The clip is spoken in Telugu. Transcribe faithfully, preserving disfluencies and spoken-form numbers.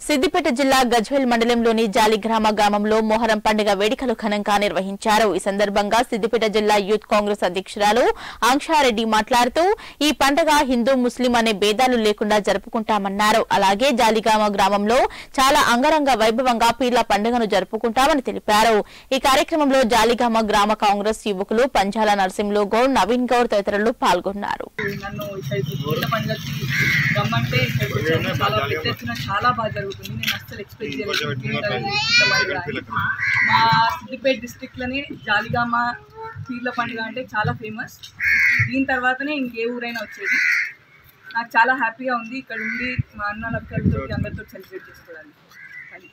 సిద్దిపేట జిల్లా గజ్వేల్ మండలంలోని జాలిగ్రామ గ్రామంలో మొహరం పండుగ వేడుకలు ఘనంగా నిర్వహించారు. ఈ సందర్భంగా సిద్దిపేట జిల్లా యూత్ కాంగ్రెస్ అధ్యక్షురాలు ఆంక్షారెడ్డి మాట్లాడుతూ ఈ పండుగ హిందూ ముస్లిం అనే భేదాలు లేకుండా జరుపుకుంటామన్నారు. అలాగే జాలిగ్రామ గ్రామంలో చాలా అంగరంగ వైభవంగా పీర్ల పండుగను జరుపుకుంటామని తెలిపారు. ఈ కార్యక్రమంలో జాలిగ్రామ గ్రామ కాంగ్రెస్ యువకులు పంజాల నరసింహులు గౌడ్, నవీన్ గౌడ్ తదితరులు పాల్గొన్నారు. నేను అస్సలు ఎక్స్పెక్ట్ చేయలేదు. మా సిద్దిపేట డిస్ట్రిక్ట్లోనే జాలిగామ పీర్ల పండుగ అంటే చాలా ఫేమస్. దీని తర్వాతనే ఇంకే ఊరైనా వచ్చేది. నాకు చాలా హ్యాపీగా ఉంది ఇక్కడ ఉండి మా అన్న అక్కలతో అందరితో సెలబ్రేట్ చేసుకోవడానికి.